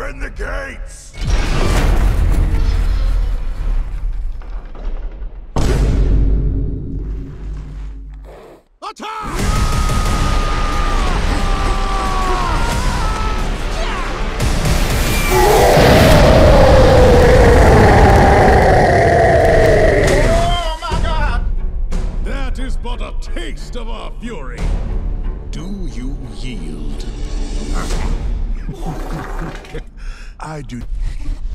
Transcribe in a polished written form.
Open the gates! That is but a taste of our fury. Do you yield? I do.